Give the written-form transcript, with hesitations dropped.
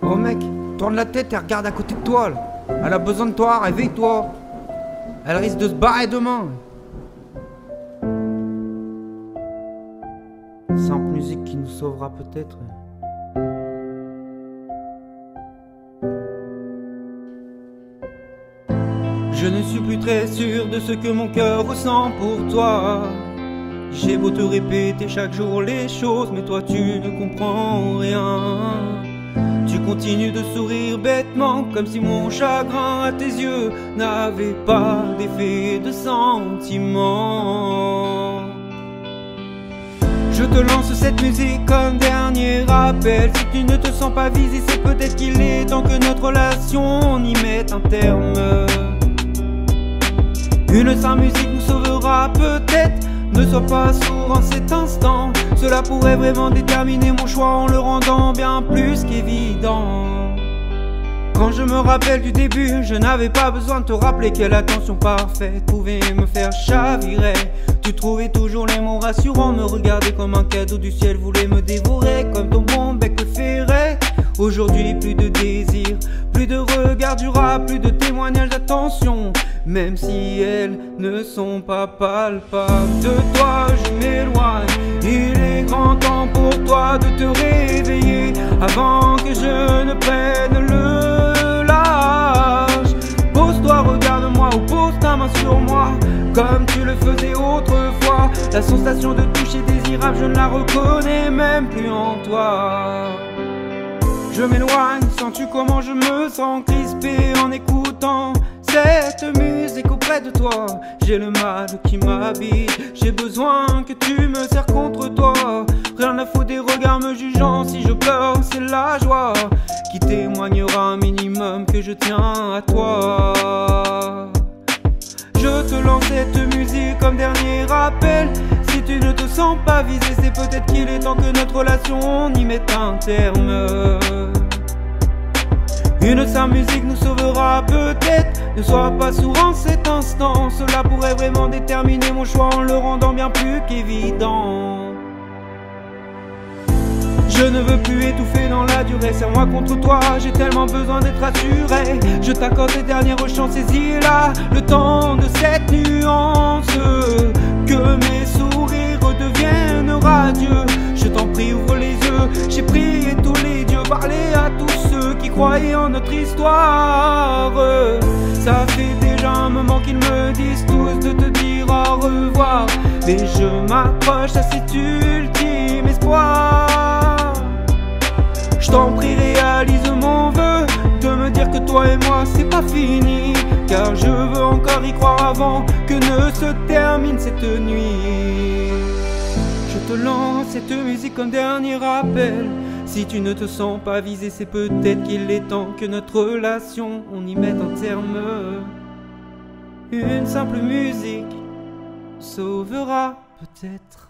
Oh mec, tourne la tête et regarde à côté de toi là. Elle a besoin de toi, réveille-toi. Elle risque de se barrer demain. Simple musique qui nous sauvera peut-être. Je ne suis plus très sûr de ce que mon cœur ressent pour toi. J'ai beau te répéter chaque jour les choses, mais toi tu ne comprends rien. Tu continues de sourire bêtement, comme si mon chagrin à tes yeux n'avait pas d'effet de sentiment. Je te lance cette musique comme dernier rappel. Si tu ne te sens pas visé, c'est peut-être qu'il est temps que notre relation y mette un terme. Une simple musique nous sauvera peut-être. Ne sois pas sourd en cet instant. Cela pourrait vraiment déterminer mon choix en le rendant bien plus qu'évident. Quand je me rappelle du début, je n'avais pas besoin de te rappeler quelle attention parfaite pouvait me faire chavirer. Tu trouvais toujours les mots rassurants, me regardais comme un cadeau du ciel, voulais me dévorer comme ton bon bec le ferait. Aujourd'hui plus de désir, plus de regards durables, plus de témoignages d'attention, même si elles ne sont pas palpables. De toi je m'éloigne, il est grand temps pour toi de te réveiller avant que je ne prenne le large. Pose-toi, regarde-moi ou pose ta main sur moi comme tu le faisais autrefois. La sensation de toucher désirable, je ne la reconnais même plus en toi. Je m'éloigne, sens-tu comment je me sens crispé en écoutant cette musique auprès de toi. J'ai le mal qui m'habite, j'ai besoin que tu me serres contre toi. Rien à foutre des regards me jugeant, si je pleure c'est la joie qui témoignera un minimum que je tiens à toi. Je te lance cette musique comme dernier rappel. Si tu ne te sens pas visé, c'est peut-être qu'il est temps que notre relation y mette un terme. Une simple musique nous sauvera peut-être. Ne sois pas sourd en cet instant. Cela pourrait vraiment déterminer mon choix en le rendant bien plus qu'évident. Je ne veux plus étouffer dans la durée, serre-moi contre toi, j'ai tellement besoin d'être assuré. Je t'accorde tes dernières chances, saisis-là, le temps de cette nuance. Que mes sourires redeviennent radieux. Je t'en prie, ouvre les yeux, j'ai prié tous les dieux, parlé à tous ceux qui croyaient en notre histoire. Ça fait déjà un moment qu'ils me disent tous de te dire au revoir, mais je m'approche à cet ultime espoir. Je t'en prie, réalise mon vœu de me dire que toi et moi c'est pas fini, car je veux encore y croire avant que ne se termine cette nuit. Je te lance cette musique comme dernier rappel. Si tu ne te sens pas visé, c'est peut-être qu'il est temps que notre relation on y mette un terme. Une simple musique sauvera peut-être.